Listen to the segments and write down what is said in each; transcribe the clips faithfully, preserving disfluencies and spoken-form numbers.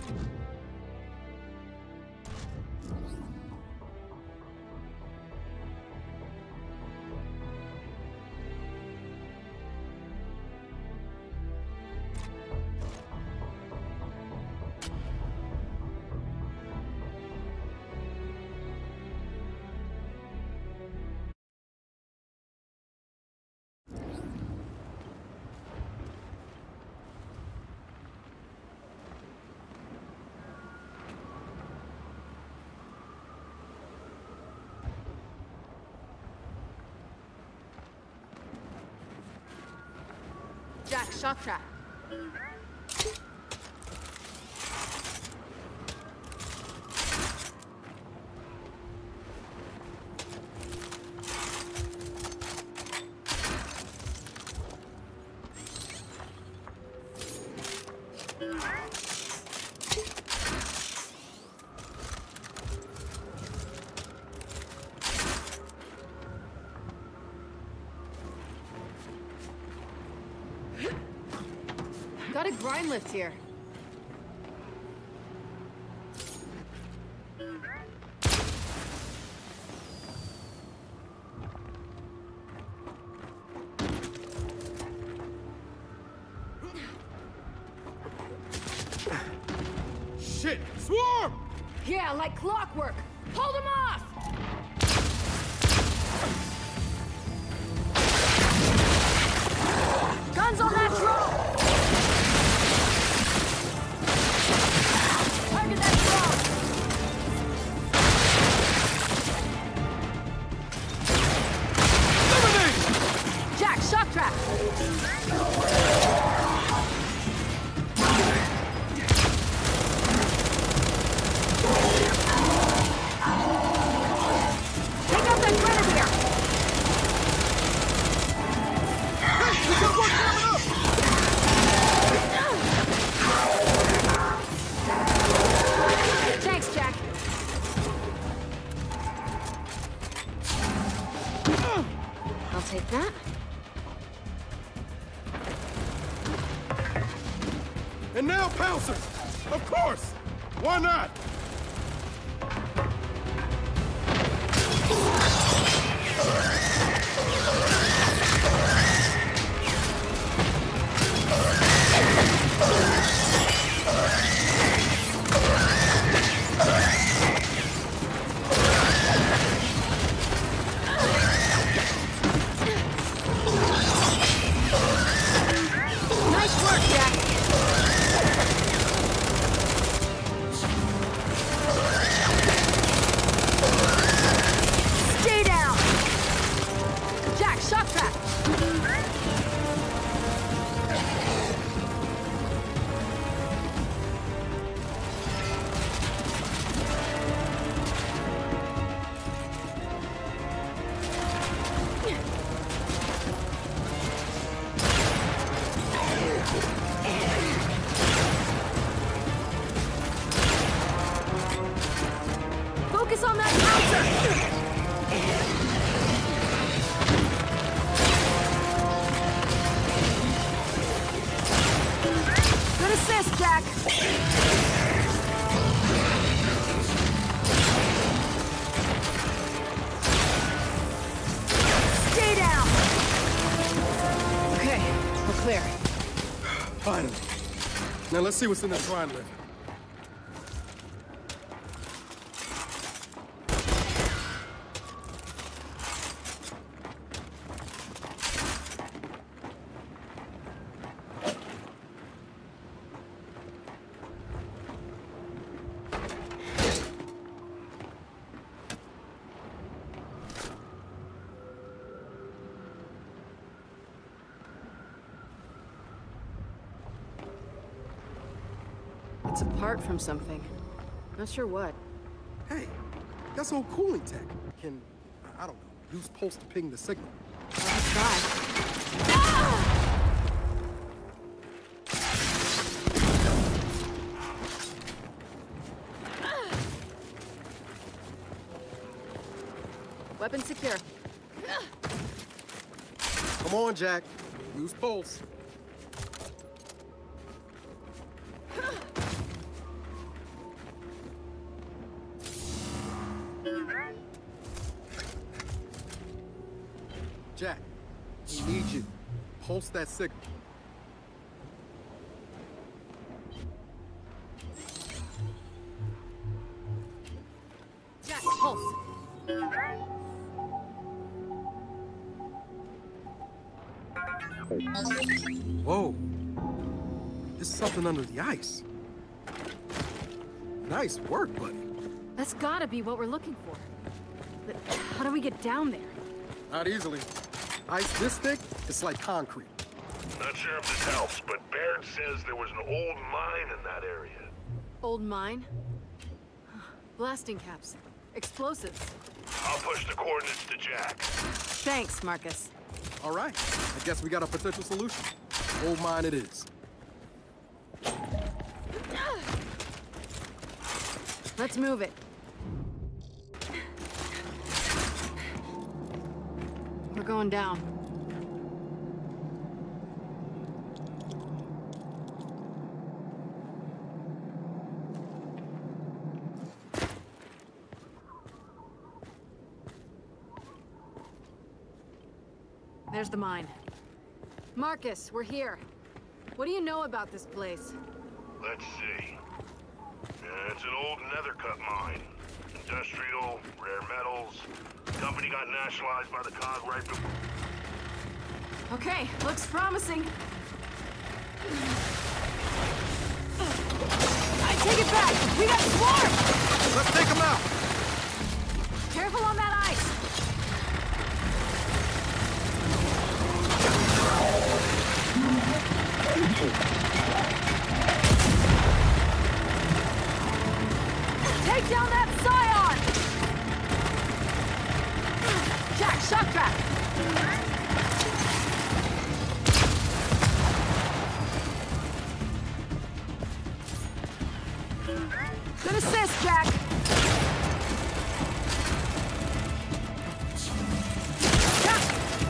Jack, shock trap. Got a grind lift here. Shit! Swarm! Yeah, like clockwork. Hold him off! Guns on that drone! Target that drone! Eliminate! Jack, shock trap! Take out that grenadier! Hey, we got one coming up! Thanks, Jack. I'll take that. And now pouncers! Of course! Why not? Nice work, Jack. Stay down. Jack, shock trap. Focus on that pouncer! Good assist, Jack! Stay down! Okay, we're clear. Finally. Now let's see what's in this grind lift. It's apart from something. Not sure what. Hey, that's old cooling tech. Can, I don't know, use pulse to ping the signal. Let's try. Weapon secure. Come on, Jack. Use pulse. Jack, we need you. Pulse that signal. Jack, pulse. Whoa. There's something under the ice. Nice work, buddy. That's gotta be what we're looking for. But how do we get down there? Not easily. Ice this thick, it's like concrete. Not sure if this helps, but Baird says there was an old mine in that area. Old mine? Blasting caps. Explosives. I'll push the coordinates to Jack. Thanks, Marcus. All right, I guess we got a potential solution. Old mine it is. Let's move it. We're going down. There's the mine. Marcus, we're here. What do you know about this place? Let's see. Uh, it's an old nether cut mine. Industrial, rare metals. Company got nationalized by the C O G right before... Okay, looks promising. I take it back! We got swarmed! Let's take them out! Careful on that ice! Take down that Scion! Jack, shock trap! Good assist, Jack! Jack!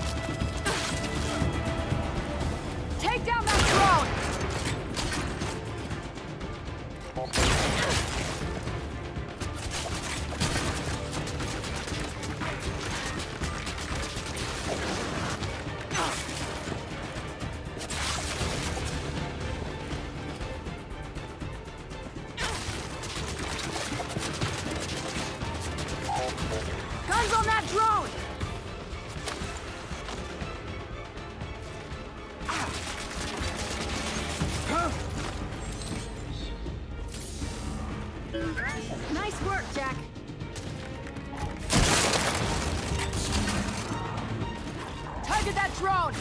Take down that drone! Guns on that drone! Nice work, Jack. Target that drone!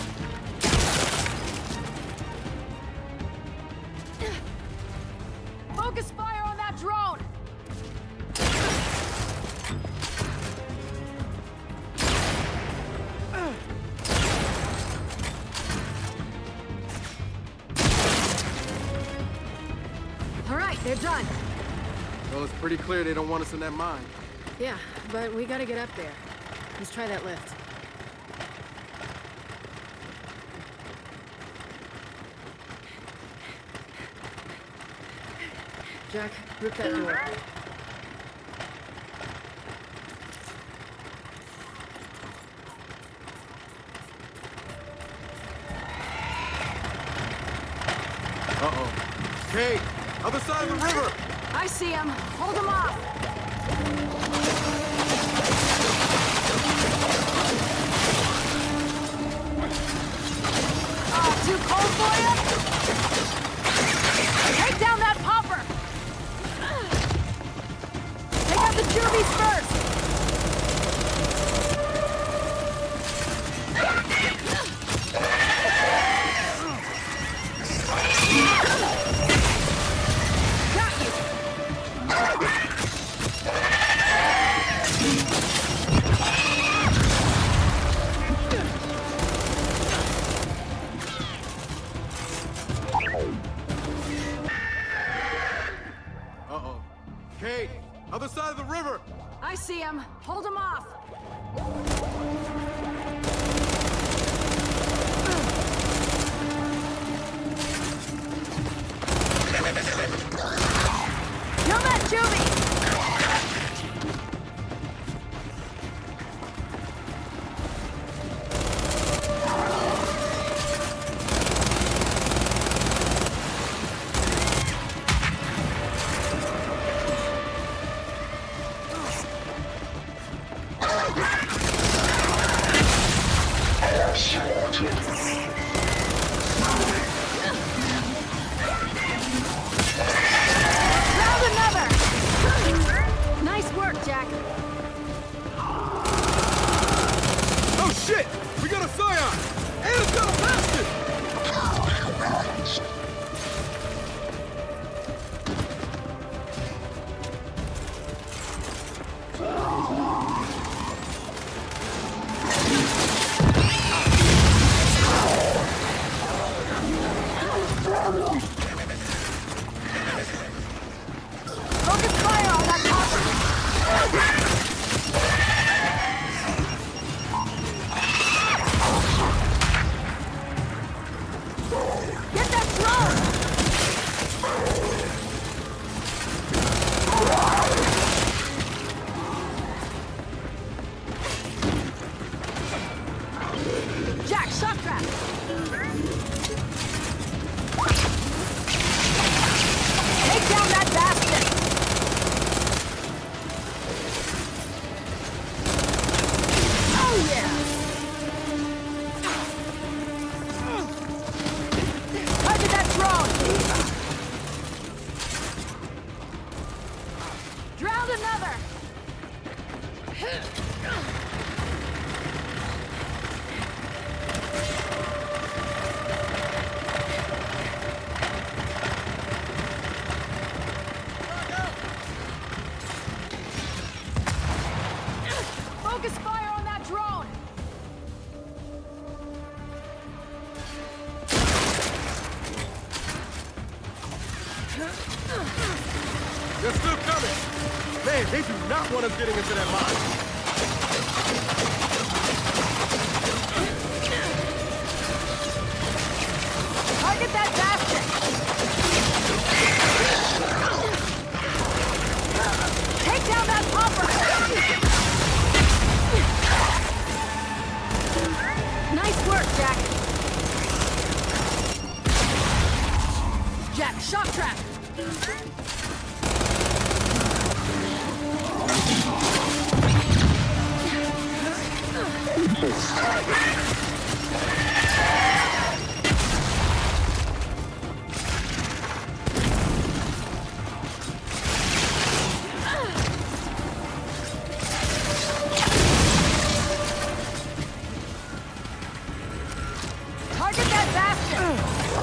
Focus fire on that drone! All right, they're done. Well, it's pretty clear they don't want us in that mine. Yeah, but we gotta get up there. Let's try that lift. Jack, rip that door. Uh-oh. Kate, other side of the river! I see him. Hold him off. Oh, too cold for you? Take down that popper! Take out the Jervies first! Uh-oh. Kate, other side of the river! I see him. Hold him off. Kill that Juvie! Focus fire on that copper! Get that drone! Jack, shock trap! Take down that bastion! Oh yeah! Target that drone! Drowned another! Focus fire on that drone! They're still coming! Man, they do not want us getting into that mine. Target that bastion! Take down that popper! Nice work, Jack! Jack, shock trap! Target that bastion!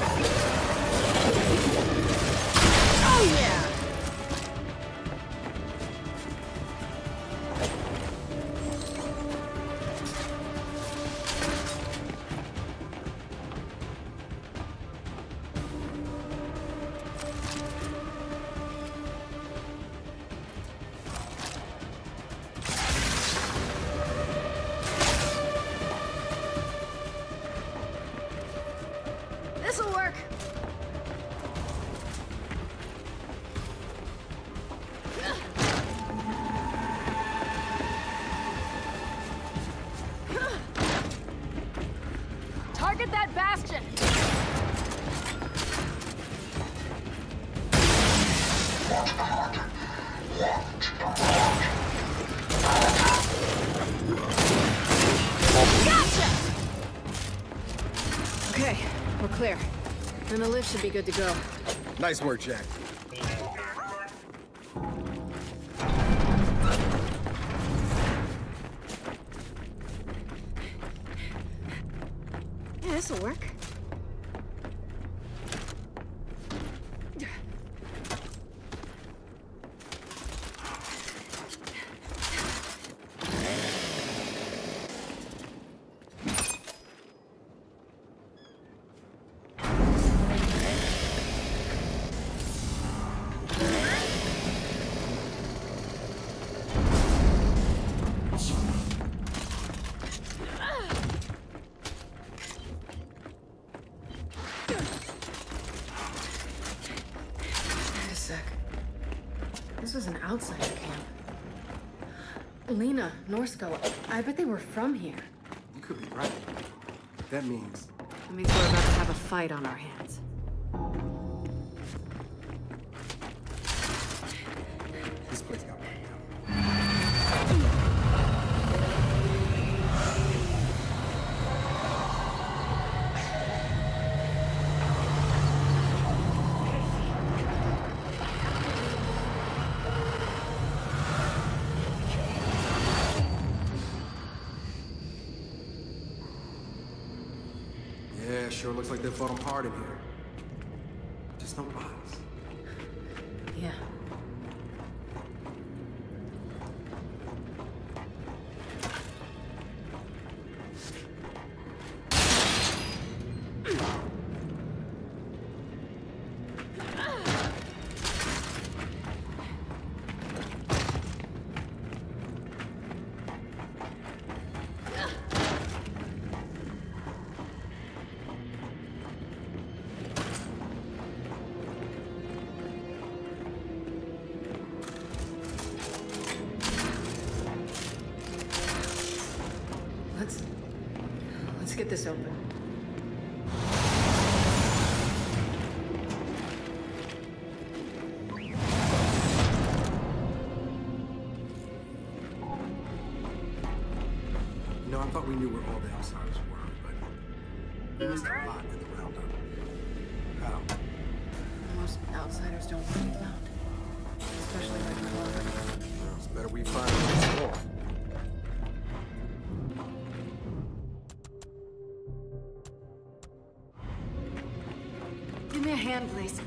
Oh yeah! This'll work. Target that bastion. Gotcha! Okay, we're clear. And the lift should be good to go. Nice work, Jack. Yeah, this'll work. Wait a sec. This was an outsider camp. Lena, Norsko, I bet they were from here. You could be right. That means... That means we're about to have a fight on our hands. this place got right now. Yeah, sure looks like they fought them hard in here. Just no bodies. Yeah. get this open. You know, I thought we knew where all the outsiders were, but we missed a lot in the roundup. How? Most outsiders don't want to be found. Especially by the Cog. Well, it's better we find them more. Give me a hand, please.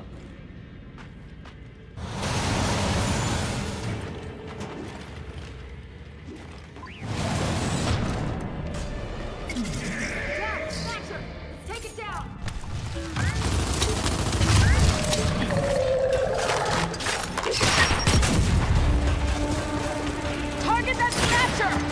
Down! Snatcher! Let's take it down! Target that Snatcher!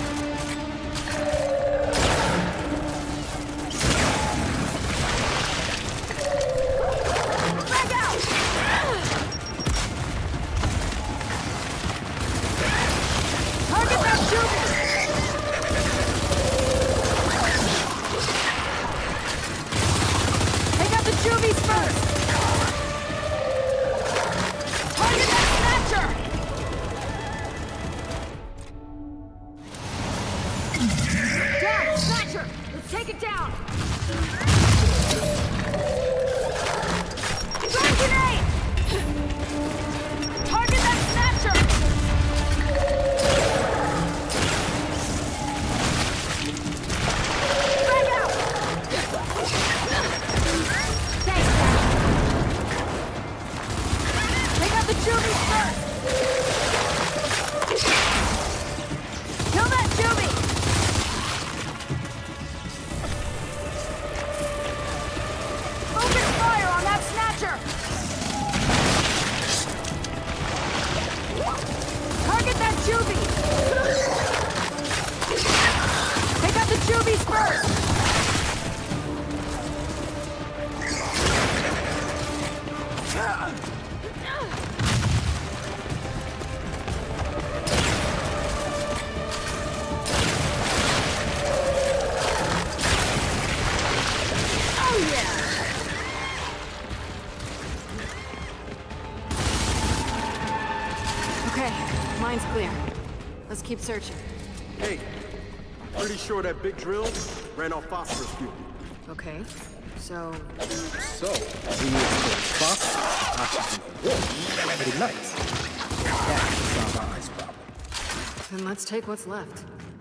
Mine's clear. Let's keep searching. Hey, pretty sure that big drill ran off phosphorus fuel. Okay, so... So, we need to put phosphorus, oxygen, and water. Pretty nice. That should solve our ice problem. Then let's take what's left.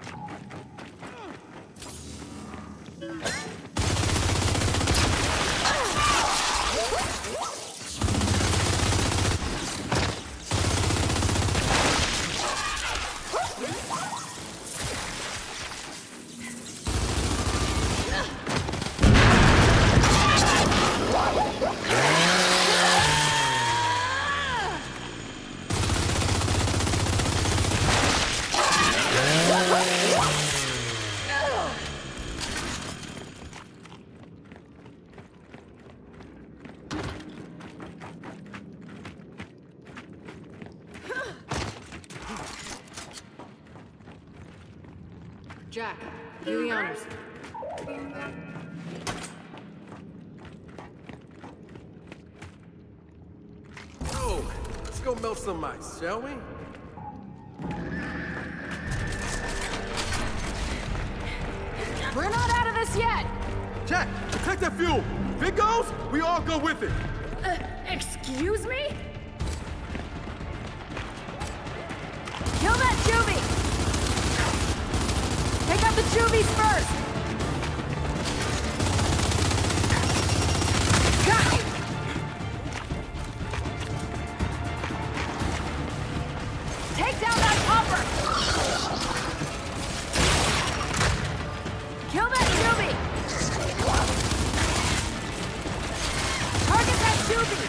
Jack, do the honors. Oh, let's go melt some ice, shall we? We're not out of this yet! Jack, protect that fuel! If it goes, we all go with it! Uh, excuse me? Kill that Juvie! Take out the Juvies first! Got it! Take down that hopper! Kill that Juvie! Target that Juvie!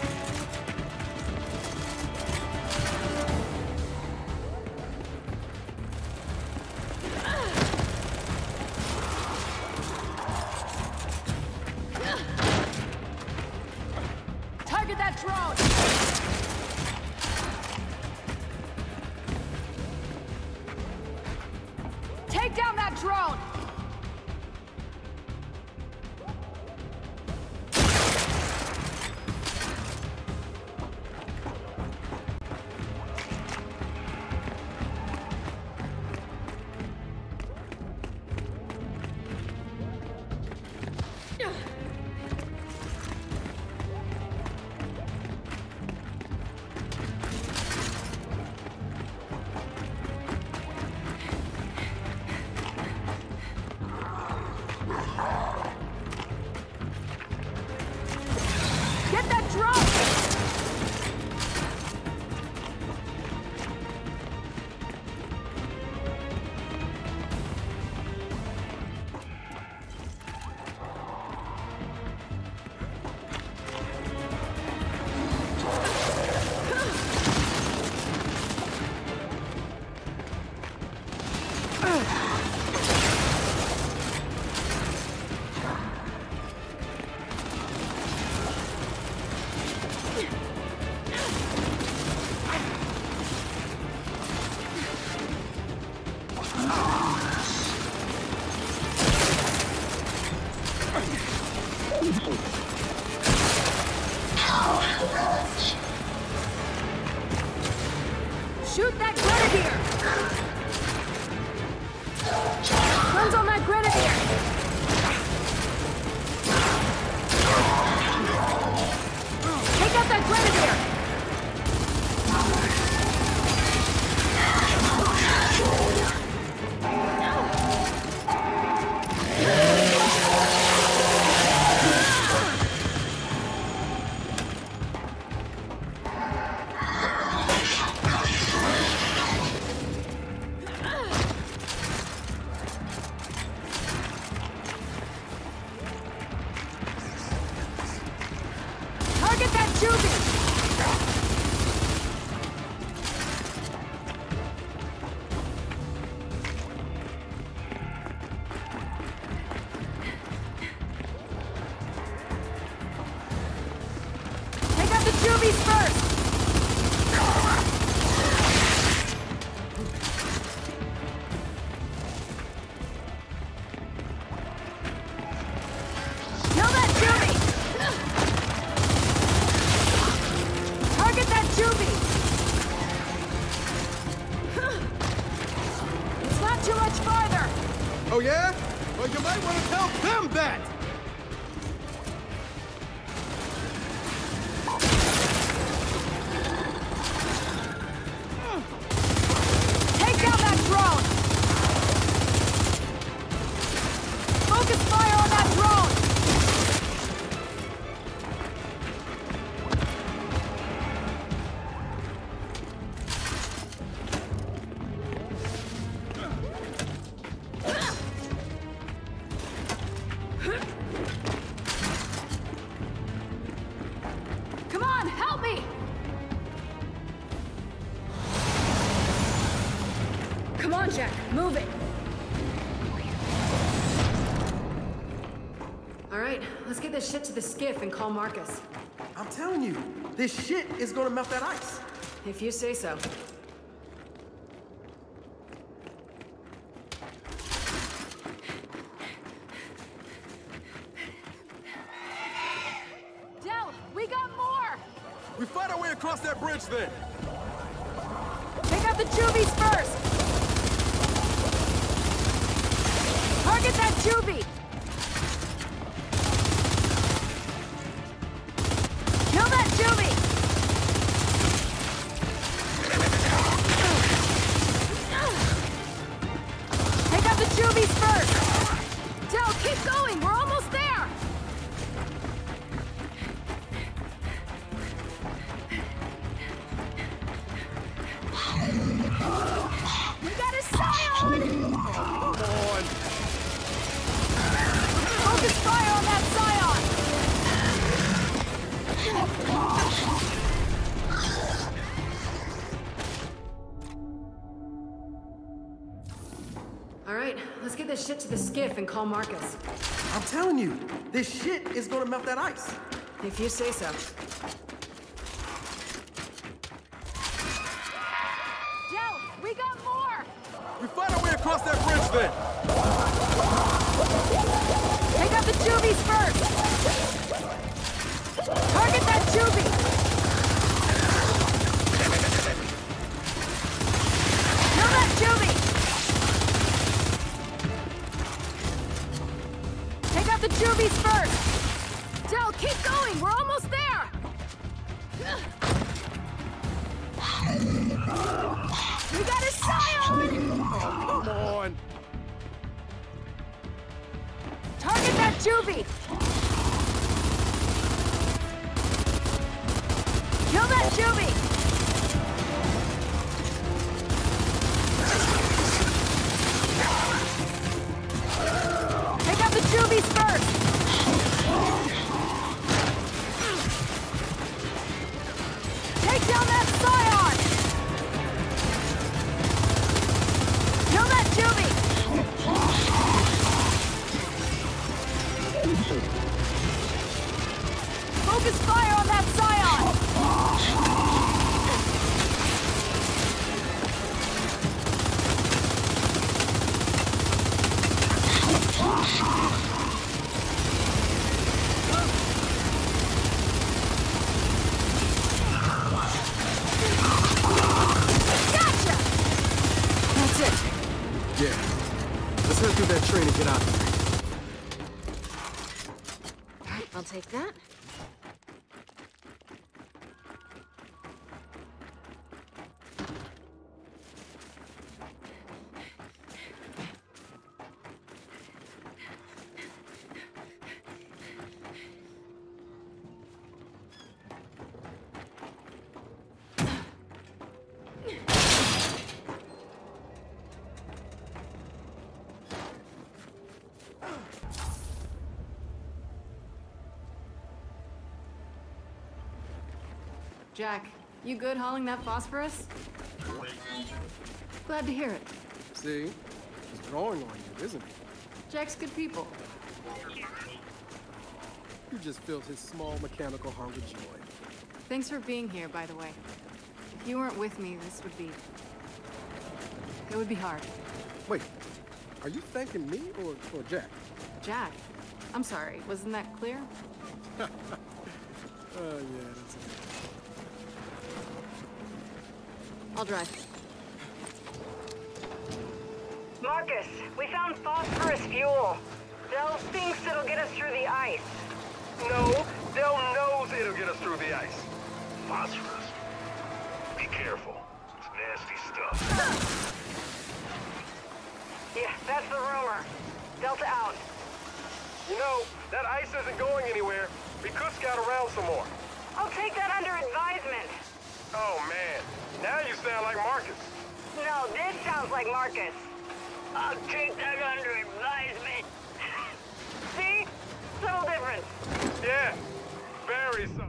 Target that drone! Take down that drone! Shoot that grenadier! Guns on that grenadier! Take out that grenadier! Target that Juby! Take out the Jubies first! Kill that Juby! Target that Juby! It's not too much farther! Oh yeah? Well, you might want to tell them that! Take down that drone! Focus fire on that drone! Come on, help me! Come on, Jack, move it! All right, let's get this shit to the skiff and call Marcus. I'm telling you, this shit is gonna melt that ice. If you say so. Del, we got more! We fight our way across that bridge then! Take out the Jubies first! Target that Juby! Kill that Juby! Take out the Jubies first! Del, keep going! We're almost there! We got a Scion! Come on! Focus fire on that Scion! All right, let's get this shit to the skiff and call Marcus. I'm telling you, this shit is gonna melt that ice. If you say so. Del, we got more! We fight our way across that bridge then! Take out the Jubies first! Target that Juby! Kill that Juby! Take out the Jubies first! Del, keep going! We're almost there! We got a Scion! Come on! Target that Juby! Kill that Juby! Take out the Jubies first! Take down that Scion! Kill that Juby! Focus fire on that Scion! Jack, you good hauling that phosphorus? Glad to hear it. See? He's growing on you, isn't he? Jack's good people. You just filled his small mechanical heart with joy. Thanks for being here, by the way. If you weren't with me, this would be... It would be hard. Wait, are you thanking me or, or Jack? Jack? I'm sorry, wasn't that clear? Oh, uh, yeah, that's it. I'll drive. Marcus, we found phosphorus fuel. Del thinks it'll get us through the ice. No, Del knows it'll get us through the ice. Phosphorus. Be careful. It's nasty stuff. Yeah, that's the rumor. Delta out. You know, that ice isn't going anywhere. We could scout around some more. I'll take that under advisement. Oh, man. Now you sound like Marcus. No, this sounds like Marcus. I'll take that under advisement. See? Subtle difference. Yeah, very so.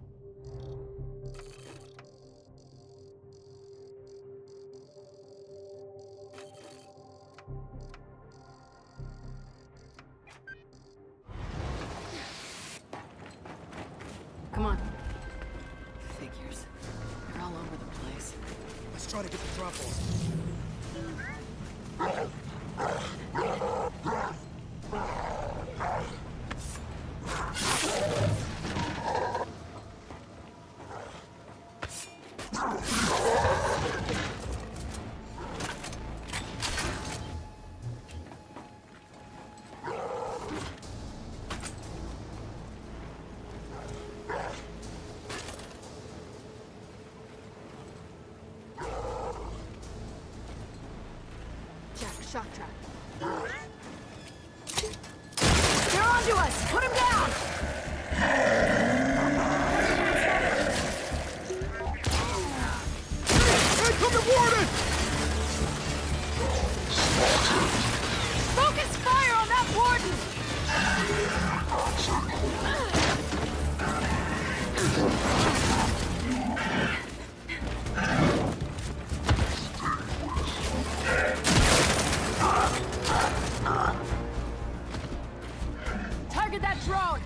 Come on. Figures. They're all over the place. Let's try to get the drop off. Jack, shock trap. They're onto us! Put him down! Incoming warning! Focus fire on that warden! Target that drone!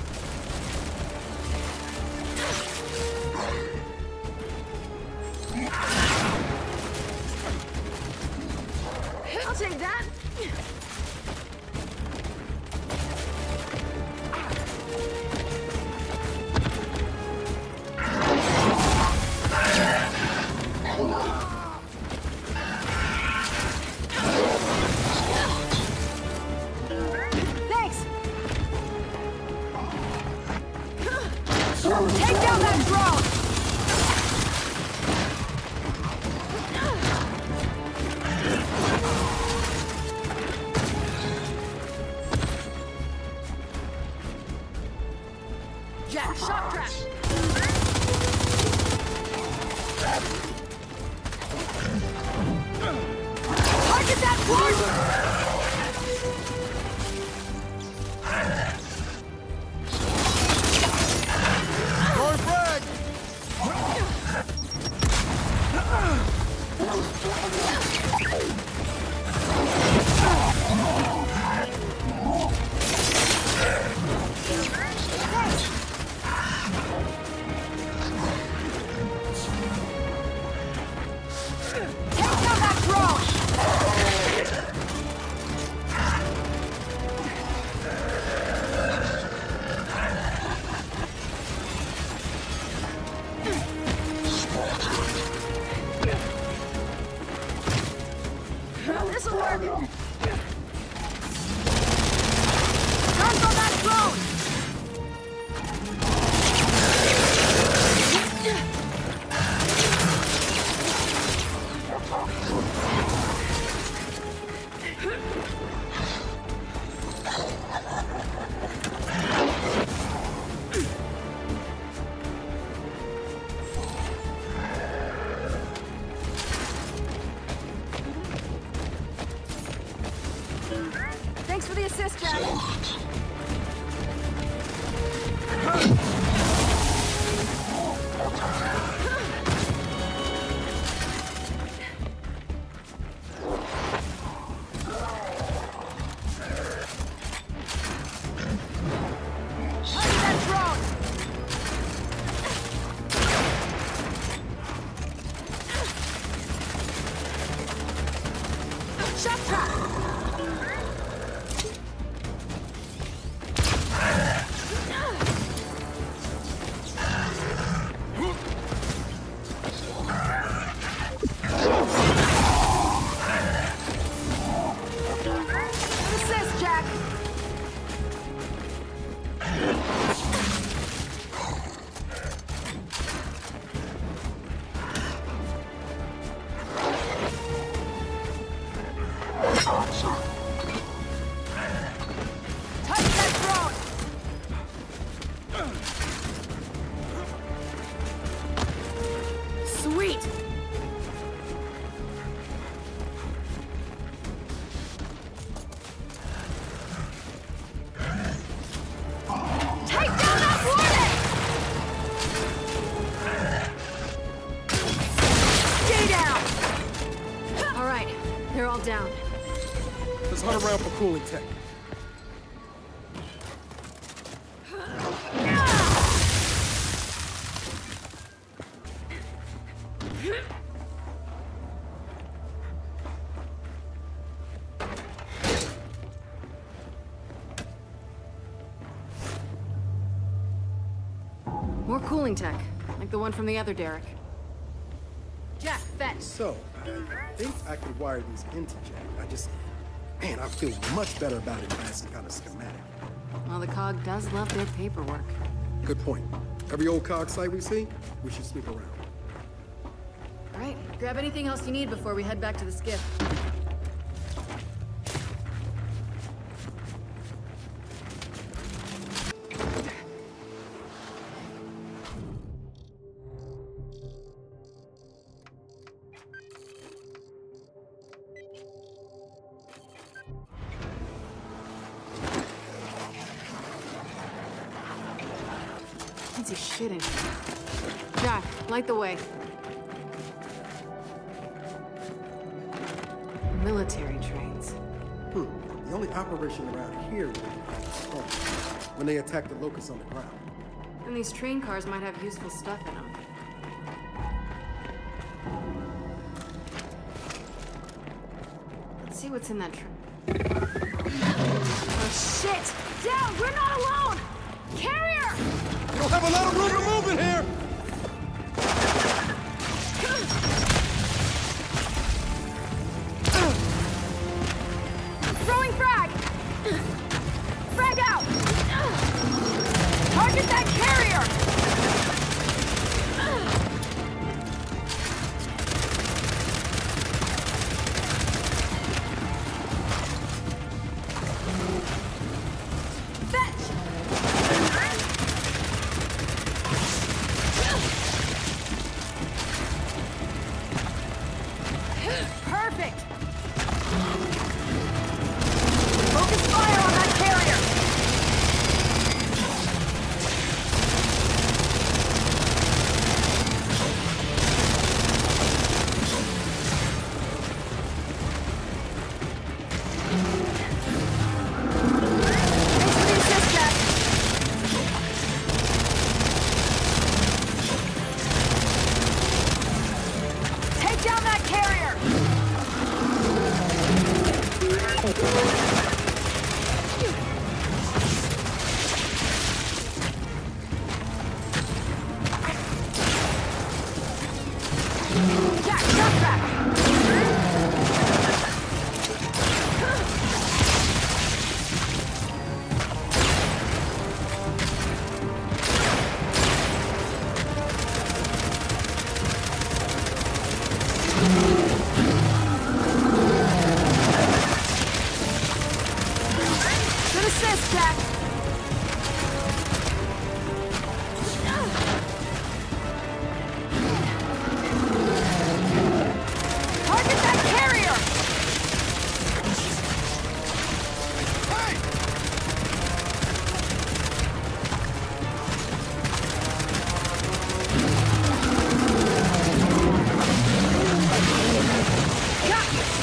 I'll take that! Thanks! Take down that drone! Jack, shock trap! Target that warden! Going frag! Take down that drone! This'll work! Guns on that drone! Head down. Let's hunt around for cooling tech. More cooling tech, like the one from the other Derek. Jack, fetch. So, I think I could wire these into Jack. I just, man, I feel much better about it as some kind of schematic. Well, the C O G does love their paperwork. Good point. Every old C O G site we see, we should snoop around. All right, grab anything else you need before we head back to the skiff. Can't see shit in here. Jack, light the way. Military trains. Hmm. The only operation around here was when they attacked the locusts on the ground. And these train cars might have useful stuff in them. Let's see what's in that train. Oh shit! Down! We're not alone! Carrier! You don't have a lot of room to move in here! Throwing frag! Frag out! Target that carrier! Fetch! Perfect! Focus fire on that carrier! Thanks for the assist, Jack. Take down that carrier! Jack, jump back! Good assist, Jack! Target that carrier! Hey! Got you!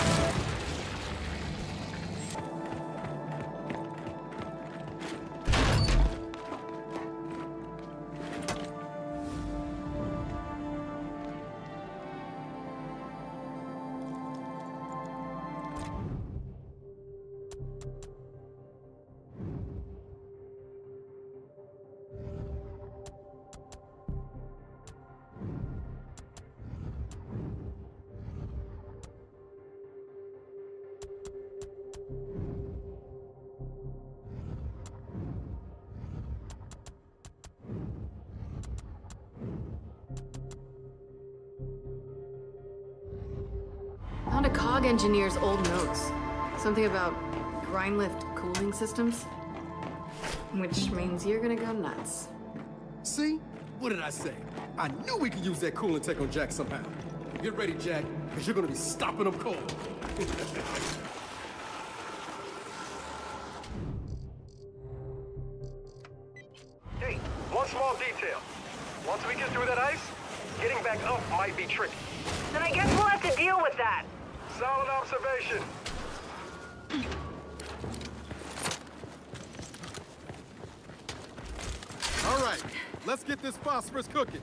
Found a C O G engineer's old notes. Something about grind lift cooling systems. Which means you're gonna go nuts. See? What did I say? I knew we could use that cooling tech on Jack somehow. Get ready, Jack, because you're gonna be stopping them cold. Hey, one small detail. Once we get through that ice, getting back up might be tricky. Then I guess we'll have to deal with that. Solid observation. All right, let's get this phosphorus cooking.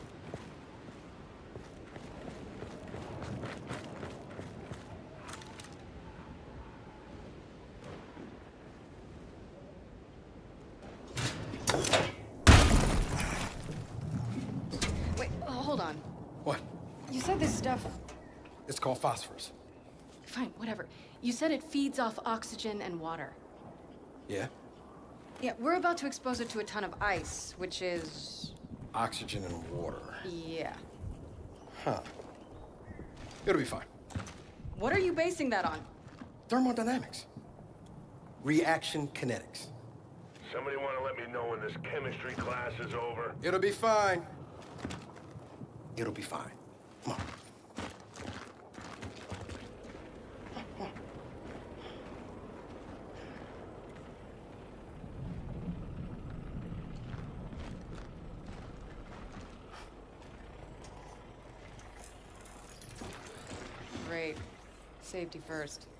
Wait, oh, hold on. What? You said this stuff... It's called phosphorus. Fine, whatever. You said it feeds off oxygen and water. Yeah? Yeah, we're about to expose it to a ton of ice, which is... Oxygen and water. yeah. Huh. It'll be fine. What are you basing that on? Thermodynamics. Reaction kinetics. Somebody want to let me know when this chemistry class is over? It'll be fine. It'll be fine. Come on. Great. Safety first.